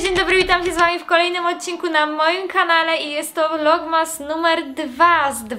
Cześć, dzień dobry, witam się z wami w kolejnym odcinku na moim kanale i jest to vlogmas numer 2 z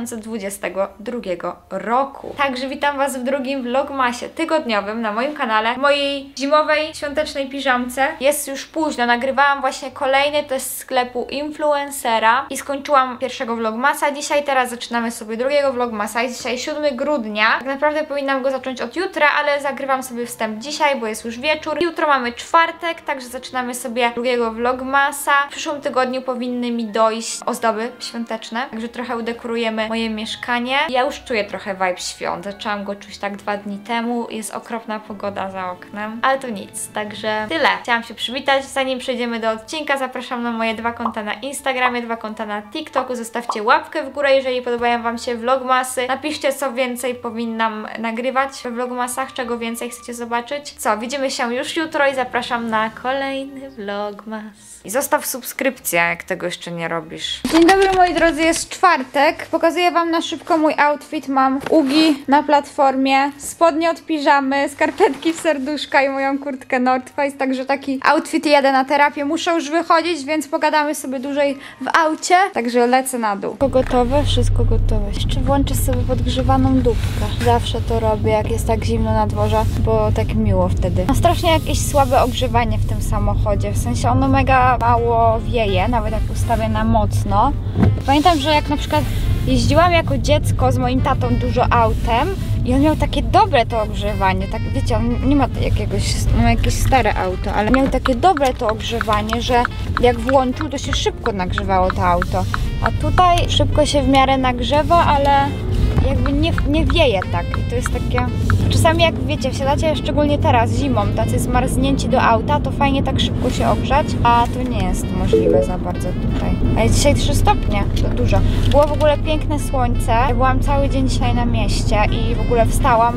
2022 roku. Także witam was w drugim vlogmasie tygodniowym na moim kanale, w mojej zimowej, świątecznej piżamce. Jest już późno, nagrywałam właśnie kolejny test sklepu Influencera i skończyłam pierwszego vlogmasa dzisiaj, teraz zaczynamy sobie drugiego vlogmasa. Jest dzisiaj 7 grudnia, tak naprawdę powinnam go zacząć od jutra, ale zagrywam sobie wstęp dzisiaj, bo jest już wieczór. Jutro mamy czwartek, także zaczynamy sobie drugiego vlogmasa. W przyszłym tygodniu powinny mi dojść ozdoby świąteczne, także trochę udekorujemy moje mieszkanie. Ja już czuję trochę vibe świąt, zaczęłam go czuć tak 2 dni temu, jest okropna pogoda za oknem, ale to nic, także tyle. Chciałam się przywitać, zanim przejdziemy do odcinka, zapraszam na moje 2 konta na Instagramie, 2 konta na TikToku, zostawcie łapkę w górę, jeżeli podobają wam się vlogmasy, napiszcie, co więcej powinnam nagrywać we vlogmasach, czego więcej chcecie zobaczyć. Co, widzimy się już jutro i zapraszam na kolejny vlogmas. I zostaw subskrypcję, jak tego jeszcze nie robisz. Dzień dobry moi drodzy, jest czwartek. Pokazuję wam na szybko mój outfit. Mam ugi na platformie, spodnie od piżamy, skarpetki w serduszka i moją kurtkę North Face. Także taki outfit, jadę na terapię. Muszę już wychodzić, więc pogadamy sobie dłużej w aucie. Także lecę na dół. Wszystko gotowe? Wszystko gotowe. Jeszcze włączę sobie podgrzewaną dupkę. Zawsze to robię, jak jest tak zimno na dworze, bo tak miło wtedy. No strasznie jakieś słabe ogrzewanie w tym samochodzie. W sensie ono mega mało wieje, nawet jak ustawię na mocno. Pamiętam, że jak na przykład jeździłam jako dziecko z moim tatą dużo autem i on miał takie dobre to ogrzewanie, tak wiecie, on nie ma jakiegoś, ma jakieś stare auto, ale miał takie dobre to ogrzewanie, że jak włączył, to się szybko nagrzewało to auto. A tutaj szybko się w miarę nagrzewa, ale jakby nie wieje tak i to jest takie... Czasami jak wiecie, wsiadacie szczególnie teraz zimą, tacy zmarznięci do auta, to fajnie tak szybko się ogrzać, a to nie jest możliwe za bardzo tutaj. A jest dzisiaj 3 stopnie, to dużo. Było w ogóle piękne słońce, ja byłam cały dzień dzisiaj na mieście i w ogóle wstałam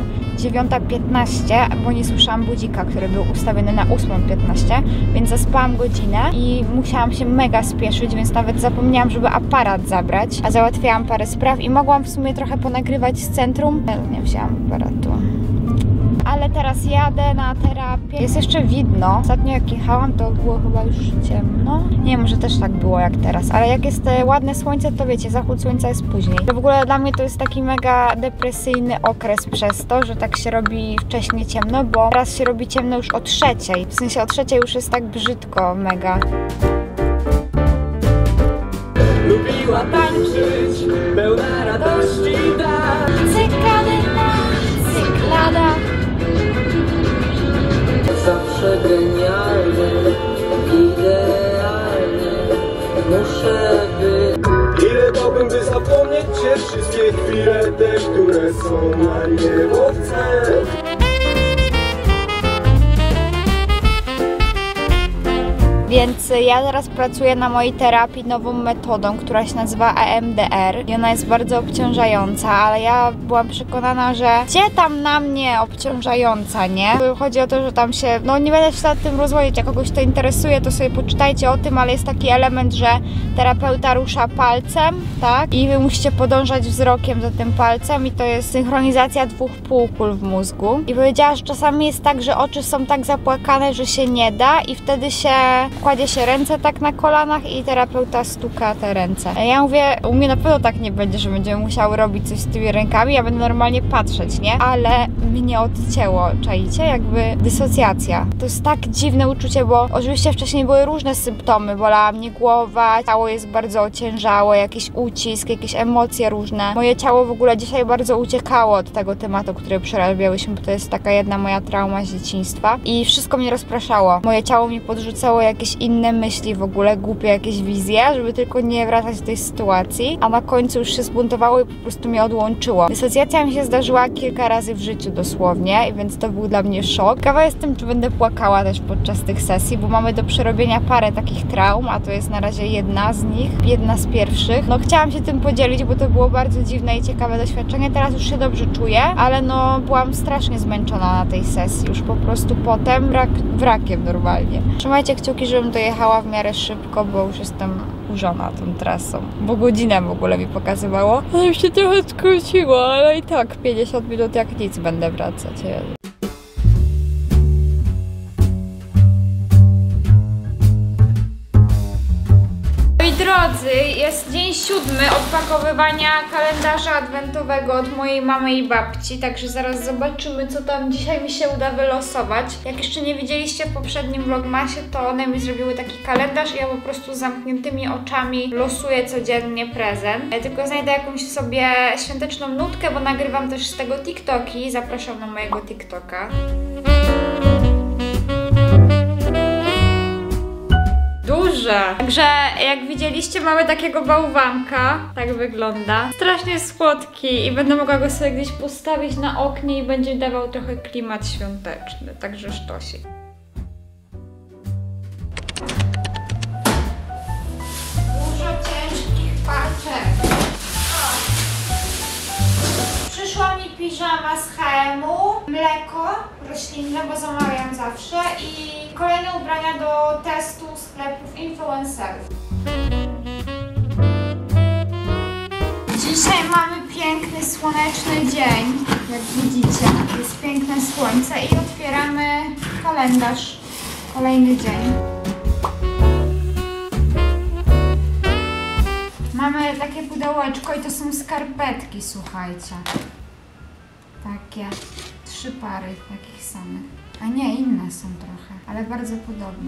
9:15, bo nie słyszałam budzika, który był ustawiony na 8:15, więc zaspałam godzinę i musiałam się mega spieszyć, więc nawet zapomniałam, żeby aparat zabrać, a załatwiałam parę spraw i mogłam w sumie trochę ponagrywać z centrum. Nie wzięłam aparatu. Ale teraz jadę na terapię. Jest jeszcze widno. Ostatnio jak jechałam, to było chyba już ciemno. Nie wiem, może też tak było jak teraz. Ale jak jest ładne słońce, to wiecie, zachód słońca jest później. W ogóle dla mnie to jest taki mega depresyjny okres przez to, że tak się robi wcześniej ciemno, bo teraz się robi ciemno już o 3:00. W sensie o 3:00 już jest tak brzydko, mega. Lubiła tańczyć, pełna radości, tak. Cyklady na cykladach. Zawsze genialny, idealny, muszę być. Ile dałbym, by zapomnieć cię, wszystkie chwile te, które są na niebo chcę. Więc ja teraz pracuję na mojej terapii nową metodą, która się nazywa EMDR i ona jest bardzo obciążająca, ale ja byłam przekonana, że gdzie tam na mnie obciążająca, nie? Chodzi o to, że tam się, no nie będę się nad tym rozwodzić, jak kogoś to interesuje, to sobie poczytajcie o tym, ale jest taki element, że terapeuta rusza palcem, tak? I wy musicie podążać wzrokiem za tym palcem i to jest synchronizacja 2 półkul w mózgu. I powiedziała, że czasami jest tak, że oczy są tak zapłakane, że się nie da i wtedy się kładzie się ręce tak na kolanach i terapeuta stuka te ręce. Ja mówię, u mnie na pewno tak nie będzie, że będziemy musiały robić coś z tymi rękami, ja będę normalnie patrzeć, nie? Ale mnie odcięło, czaicie? Jakby dysocjacja. To jest tak dziwne uczucie, bo oczywiście wcześniej były różne symptomy, bolała mnie głowa, ciało jest bardzo ociężałe, jakiś ucisk, jakieś emocje różne. Moje ciało w ogóle dzisiaj bardzo uciekało od tego tematu, który przerabiałyśmy, bo to jest taka jedna moja trauma z dzieciństwa i wszystko mnie rozpraszało. Moje ciało mi podrzucało jakieś inne myśli w ogóle, głupie jakieś wizje, żeby tylko nie wracać do tej sytuacji, a na końcu już się zbuntowało i po prostu mnie odłączyło. Dysocjacja mi się zdarzyła kilka razy w życiu dosłownie, więc to był dla mnie szok. Ciekawa jestem, czy będę płakała też podczas tych sesji, bo mamy do przerobienia parę takich traum, a to jest na razie jedna z nich, jedna z pierwszych. No chciałam się tym podzielić, bo to było bardzo dziwne i ciekawe doświadczenie. Teraz już się dobrze czuję, ale no byłam strasznie zmęczona na tej sesji, już po prostu potem wrakiem normalnie. Trzymajcie kciuki, żebym dojechała w miarę szybko, bo już jestem wkurzona tą trasą, bo godzinę w ogóle mi pokazywało. Ale się trochę skróciło, ale i tak 50 minut jak nic będę wracać. drodzy, jest dzień 7 odpakowywania kalendarza adwentowego od mojej mamy i babci, także zaraz zobaczymy, co tam dzisiaj mi się uda wylosować. Jak jeszcze nie widzieliście w poprzednim vlogmasie, to one mi zrobiły taki kalendarz i ja po prostu z zamkniętymi oczami losuję codziennie prezent. Ja tylko znajdę jakąś sobie świąteczną nutkę, bo nagrywam też z tego TikToki. Zapraszam na mojego TikToka. Duże! Także jak widzieliście, mamy takiego bałwanka. Tak wygląda. Strasznie słodki i będę mogła go sobie gdzieś postawić na oknie i będzie dawał trochę klimat świąteczny. Także sztosik. Dużo ciężkich paczek. Przyszła mi piżama z H&M-u, mleko roślinne, bo zamawiam zawsze, i kolejne ubrania do testu sklepów influencerów. Dzisiaj mamy piękny, słoneczny dzień. Jak widzicie, jest piękne słońce i otwieramy kalendarz. Kolejny dzień. Mamy takie pudełeczko i to są skarpetki, słuchajcie. Takie 3 pary takich samych. A nie, inne są trochę, ale bardzo podobne.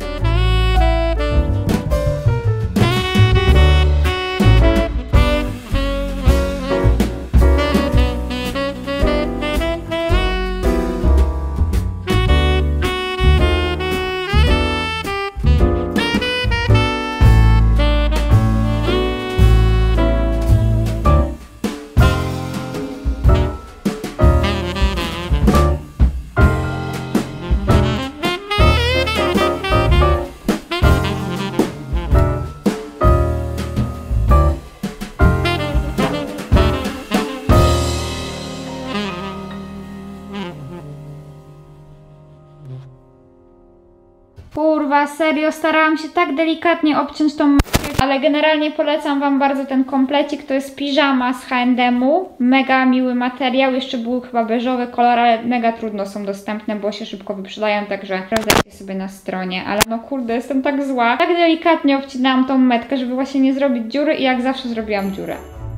Kurwa, serio, starałam się tak delikatnie obciąć tą ale generalnie polecam wam bardzo ten komplecik. To jest piżama z H&M-u. Mega miły materiał, jeszcze był chyba beżowy kolor, ale mega trudno są dostępne, bo się szybko wyprzedają, także sprawdzajcie sobie na stronie. Ale no kurde, jestem tak zła. Tak delikatnie obcinałam tą metkę, żeby właśnie nie zrobić dziury i jak zawsze zrobiłam dziurę.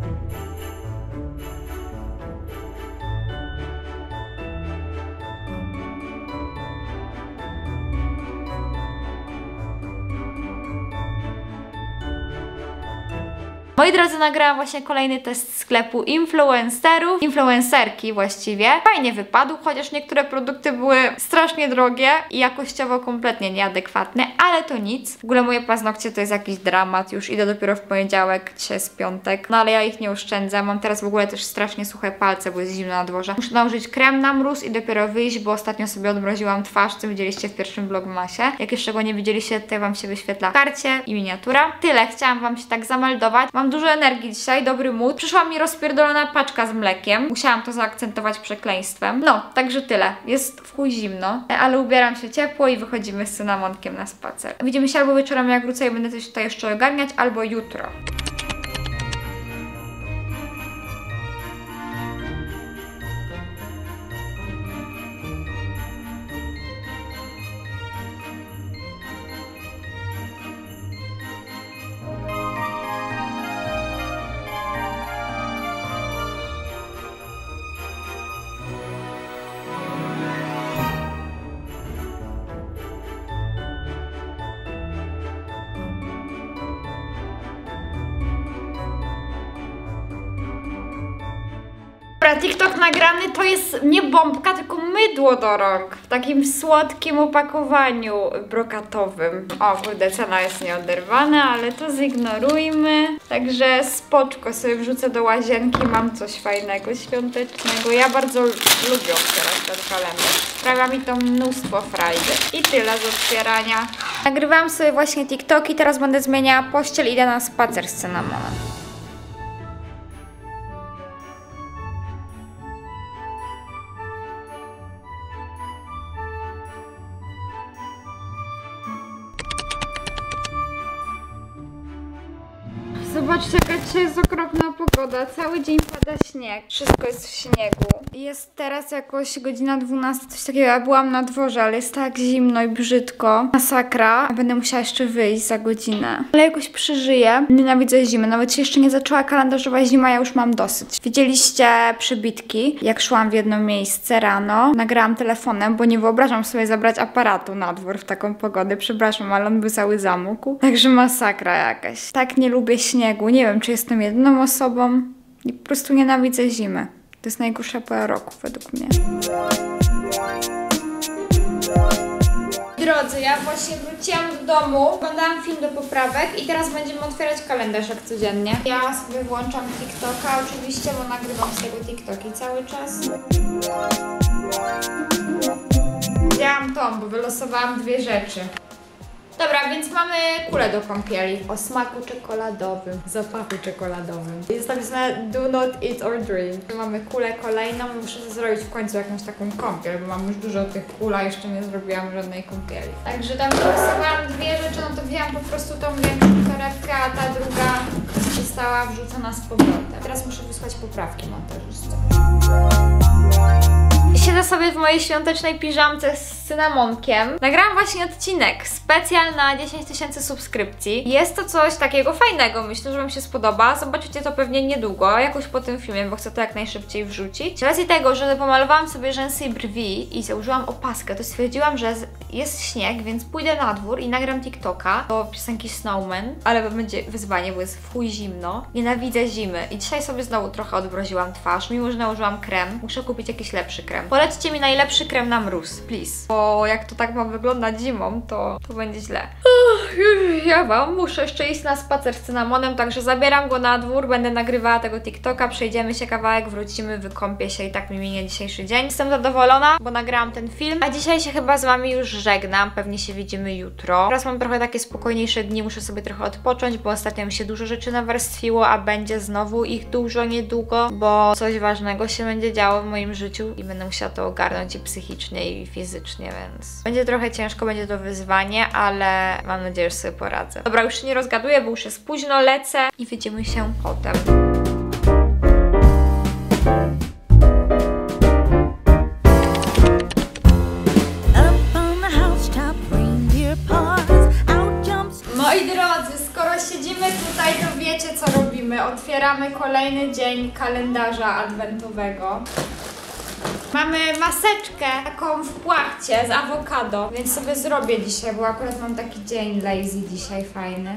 Moi drodzy, nagrałam właśnie kolejny test sklepu influencerki właściwie. Fajnie wypadł, chociaż niektóre produkty były strasznie drogie i jakościowo kompletnie nieadekwatne, ale to nic. W ogóle moje paznokcie to jest jakiś dramat, już idę dopiero w poniedziałek, dzisiaj jest piątek, no ale ja ich nie oszczędzam. Mam teraz w ogóle też strasznie suche palce, bo jest zimno na dworze. Muszę nałożyć krem na mróz i dopiero wyjść, bo ostatnio sobie odmroziłam twarz, co widzieliście w pierwszym vlogmasie. Jak jeszcze go nie widzieliście, tutaj wam się wyświetla w karcie i miniatura. Tyle, chciałam wam się tak zameldować. Mam dużo energii dzisiaj, dobry mood. Przyszła mi rozpierdolona paczka z mlekiem. Musiałam to zaakcentować przekleństwem. No, także tyle. Jest w chuj zimno, ale ubieram się ciepło i wychodzimy z cynamonkiem na spacer. Widzimy się albo wieczorem, jak wrócę i będę coś tutaj jeszcze ogarniać, albo jutro. TikTok nagrany to jest nie bombka, tylko mydło do rąk. W takim słodkim opakowaniu brokatowym. O kurde, cena jest nieoderwana, ale to zignorujmy. Także spoczko, sobie wrzucę do łazienki, mam coś fajnego, świątecznego. Ja bardzo lubię otwierać ten kalendarz. Sprawia mi to mnóstwo frajdy. I tyle z otwierania. Nagrywałam sobie właśnie TikToki, teraz będę zmieniała pościel i idę na spacer z cynamonem. Zobaczcie, jaka dzisiaj jest okropna pogoda. Cały dzień pada śnieg. Wszystko jest w śniegu. Jest teraz jakoś godzina 12, coś takiego. Ja byłam na dworze, ale jest tak zimno i brzydko. Masakra. Będę musiała jeszcze wyjść za godzinę. Ale jakoś przeżyję. Nienawidzę zimy. Nawet się jeszcze nie zaczęła kalendarzowa zima, ja już mam dosyć. Widzieliście przebitki, jak szłam w jedno miejsce rano. Nagrałam telefonem, bo nie wyobrażam sobie zabrać aparatu na dwór w taką pogodę. Przepraszam, ale on by cały zamógł. Także masakra jakaś. Tak nie lubię śniegu. Nie wiem, czy jestem jedyną osobą i po prostu nienawidzę zimy. To jest najgorsza pora roku według mnie. Drodzy, ja właśnie wróciłam do domu, oglądałam film do poprawek i teraz będziemy otwierać kalendarz jak codziennie. Ja sobie włączam TikToka oczywiście, bo nagrywam z tego TikToki cały czas. Wzięłam tą, bo wylosowałam dwie rzeczy. Dobra, więc mamy kulę do kąpieli o smaku czekoladowym, zapachu czekoladowym. Jest napisane do not eat or drink. Mamy kulę kolejną, muszę zrobić w końcu jakąś taką kąpiel, bo mam już dużo tych kul, a jeszcze nie zrobiłam żadnej kąpieli. Także tam wylosowałam dwie rzeczy, no to wzięłam po prostu tą większą torebkę, a ta druga została wrzucona z powrotem. Teraz muszę wysłać poprawki montażystom. Siedzę sobie w mojej świątecznej piżamce z cynamonkiem. Nagrałam właśnie odcinek specjal na 10 000 subskrypcji. Jest to coś takiego fajnego, myślę, że Wam się spodoba. Zobaczycie to pewnie niedługo, jakoś po tym filmie, bo chcę to jak najszybciej wrzucić. Z racji tego, że pomalowałam sobie rzęsy i brwi i założyłam opaskę, to stwierdziłam, że jest śnieg, więc pójdę na dwór i nagram TikToka do piosenki Snowman, ale będzie wyzwanie, bo jest w chuj zimno. Nienawidzę zimy i dzisiaj sobie znowu trochę odmroziłam twarz, mimo że nałożyłam krem. Muszę kupić jakiś lepszy krem. Polećcie mi najlepszy krem na mróz, please. Bo jak to tak ma wyglądać zimą, to będzie źle. Ja muszę jeszcze iść na spacer z cynamonem, także zabieram go na dwór, będę nagrywała tego TikToka, przejdziemy się kawałek, wrócimy, wykąpię się i tak mi minie dzisiejszy dzień. Jestem zadowolona, bo nagrałam ten film, a dzisiaj się chyba z Wami już żegnam, pewnie się widzimy jutro. Teraz mam trochę takie spokojniejsze dni, muszę sobie trochę odpocząć, bo ostatnio mi się dużo rzeczy nawarstwiło, a będzie znowu ich dużo niedługo, bo coś ważnego się będzie działo w moim życiu i będę musiała to ogarnąć i psychicznie i fizycznie, więc będzie trochę ciężko, będzie to wyzwanie, ale mam nadzieję, że sobie poradzę. Dobra, już się nie rozgaduję, bo już jest późno, lecę i widzimy się potem. Moi drodzy, skoro siedzimy tutaj, to wiecie co robimy. Otwieramy kolejny dzień kalendarza adwentowego. Mamy maseczkę taką w płachcie z awokado, więc sobie zrobię dzisiaj, bo akurat mam taki dzień lazy dzisiaj fajny.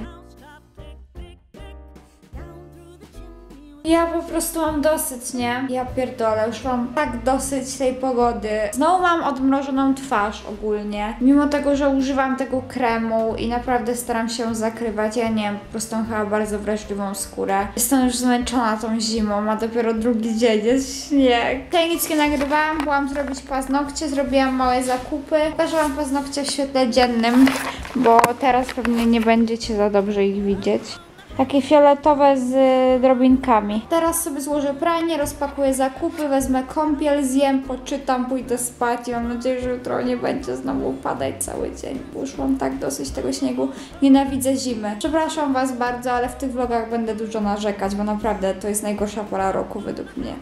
Ja po prostu mam dosyć, nie? Ja pierdolę, już mam tak dosyć tej pogody. Znowu mam odmrożoną twarz ogólnie. Mimo tego, że używam tego kremu i naprawdę staram się zakrywać. Ja nie wiem, po prostu mam chyba bardzo wrażliwą skórę. Jestem już zmęczona tą zimą, a dopiero drugi dzień jest śnieg. Tutaj nic nie nagrywałam, byłam zrobić paznokcie, zrobiłam małe zakupy. Pokażę Wam paznokcie w świetle dziennym, bo teraz pewnie nie będziecie za dobrze ich widzieć. Takie fioletowe z drobinkami. Teraz sobie złożę pranie, rozpakuję zakupy, wezmę kąpiel, zjem, poczytam, pójdę spać i mam nadzieję, że jutro nie będzie znowu padać cały dzień, bo już mam tak dosyć tego śniegu. Nienawidzę zimy. Przepraszam Was bardzo, ale w tych vlogach będę dużo narzekać, bo naprawdę to jest najgorsza pora roku według mnie.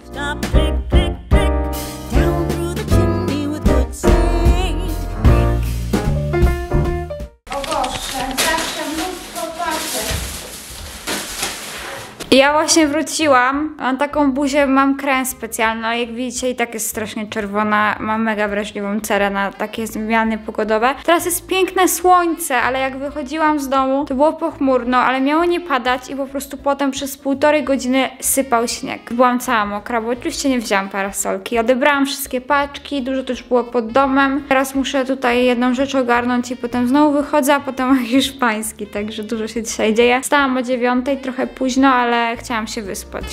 Ja właśnie wróciłam, mam taką buzię, mam krem specjalny, jak widzicie i tak jest strasznie czerwona, mam mega wrażliwą cerę na takie zmiany pogodowe. Teraz jest piękne słońce, ale jak wychodziłam z domu, to było pochmurno, ale miało nie padać i po prostu potem przez 1,5 godziny sypał śnieg. Byłam cała mokra, bo oczywiście nie wzięłam parasolki. Odebrałam wszystkie paczki, dużo też było pod domem. Teraz muszę tutaj jedną rzecz ogarnąć i potem znowu wychodzę, a potem mam hiszpański, także dużo się dzisiaj dzieje. Wstałam o 9, trochę późno, ale chciałam się wyspać.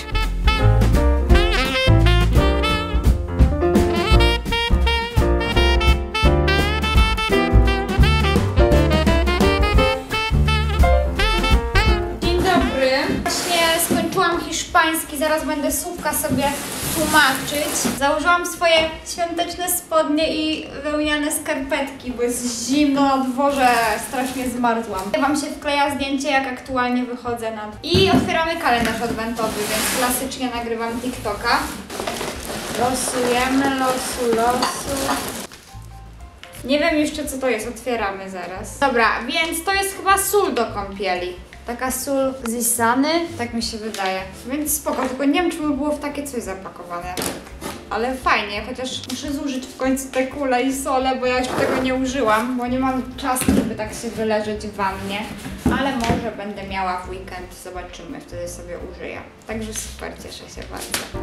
Dzień dobry. Właśnie skończyłam hiszpański, zaraz będę słówka sobie tłumaczyć. Założyłam swoje świąteczne spodnie i wełniane skarpetki, bo jest zimno na dworze, strasznie zmarzłam. Wam się wkleja zdjęcie, jak aktualnie wychodzę na dwór. I otwieramy kalendarz adwentowy, więc klasycznie nagrywam TikToka. Losujemy, losu. Nie wiem jeszcze co to jest, otwieramy zaraz. Dobra, więc to jest chyba sól do kąpieli. Taka sól z Isany, tak mi się wydaje. Więc spoko, tylko nie wiem czy by było w takie coś zapakowane. Ale fajnie, chociaż muszę zużyć w końcu te kule i sole, bo ja już tego nie użyłam, bo nie mam czasu, żeby tak się wyleżeć w wannie. Ale może będę miała w weekend, zobaczymy, wtedy sobie użyję. Także super, cieszę się bardzo.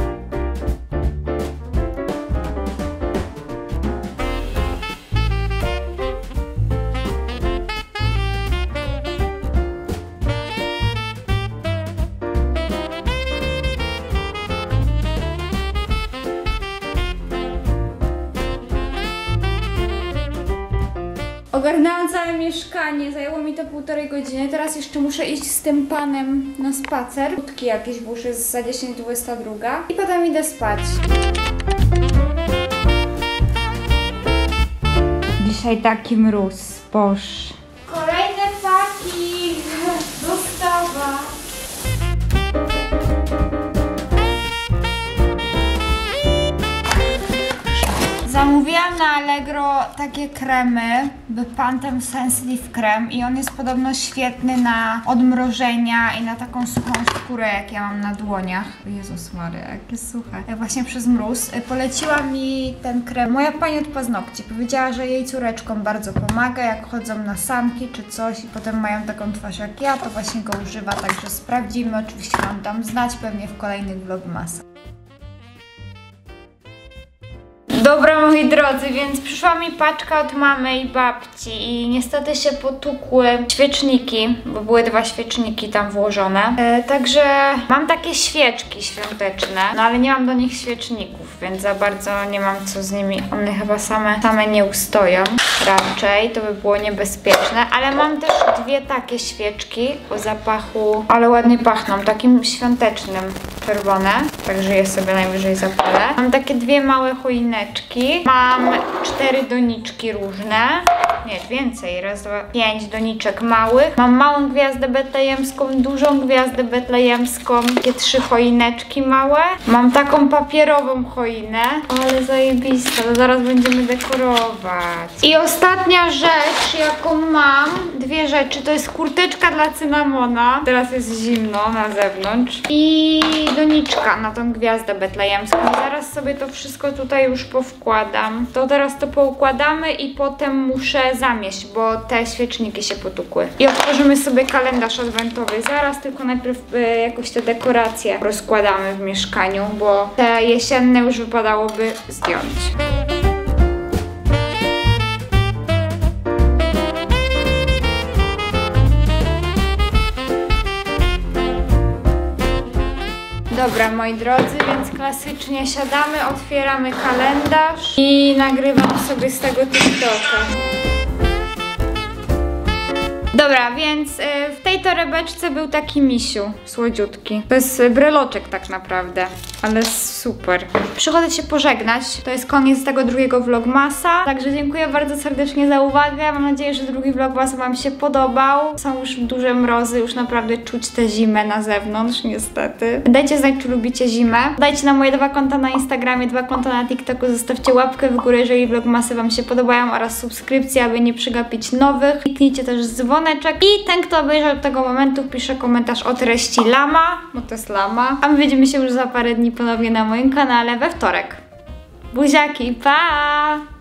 Ogarnęłam całe mieszkanie, zajęło mi to 1,5 godziny. Teraz jeszcze muszę iść z tym panem na spacer. Krótki jakieś, bo już jest za 10:22. I potem idę spać. Dzisiaj taki mróz, boż. Kolejne paki, dostawa. Zamówiłam na Allegro takie kremy, Pantene Sensitive Krem i on jest podobno świetny na odmrożenia i na taką suchą skórę, jak ja mam na dłoniach. Jezus Maria, jakie suche. Właśnie przez mróz. Poleciła mi ten krem moja pani od paznokci. Powiedziała, że jej córeczkom bardzo pomaga, jak chodzą na sanki czy coś i potem mają taką twarz jak ja, to właśnie go używa, także sprawdzimy. Oczywiście wam dam znać pewnie w kolejnych vlogmasach. Dobra moi drodzy, więc przyszła mi paczka od mamy i babci i niestety się potukły świeczniki, bo były 2 świeczniki tam włożone. Także mam takie świeczki świąteczne, no ale nie mam do nich świeczników, więc za bardzo nie mam co z nimi. One chyba same nie ustoją. Raczej to by było niebezpieczne, ale mam też 2 takie świeczki o zapachu, ale ładnie pachną, takim świątecznym, czerwone, także je sobie najwyżej zapalę. Mam takie 2 małe choineczki. Mam 4 doniczki różne. Nie, więcej. Raz, 2, 5 doniczek małych. Mam małą gwiazdę betlejemską, dużą gwiazdę betlejemską. Takie 3 choineczki małe. Mam taką papierową choinę. Ale zajebista, to zaraz będziemy dekorować. I ostatnia rzecz, jaką mam, 2 rzeczy, to jest kurteczka dla cynamona. Teraz jest zimno na zewnątrz. I doniczka na tą gwiazdę betlejemską. Zaraz sobie to wszystko tutaj już powkładam. To teraz to poukładamy i potem muszę zamieść, bo te świeczniki się potukły. I otworzymy sobie kalendarz adwentowy. Zaraz, tylko najpierw jakoś te dekoracje rozkładamy w mieszkaniu, bo te jesienne już wypadałoby zdjąć. Dobra, moi drodzy, więc klasycznie siadamy, otwieramy kalendarz i nagrywam sobie z tego TikToka. Dobra, więc w tej torebeczce był taki misiu słodziutki. To jest breloczek tak naprawdę, ale super. Przychodzę się pożegnać. To jest koniec tego drugiego vlogmasa. Także dziękuję bardzo serdecznie za uwagę. Mam nadzieję, że drugi vlogmas wam się podobał. Są już duże mrozy, już naprawdę czuć tę zimę na zewnątrz, niestety. Dajcie znać, czy lubicie zimę. Dajcie na moje 2 konta na Instagramie, 2 konta na TikToku. Zostawcie łapkę w górę, jeżeli vlogmasy wam się podobają oraz subskrypcję, aby nie przegapić nowych. Kliknijcie też dzwoneczek. I ten, kto obejrzał do tego momentu, pisze komentarz o treści lama, bo to jest lama. A my widzimy się już za parę dni ponownie na moim kanale we wtorek. Buziaki, pa!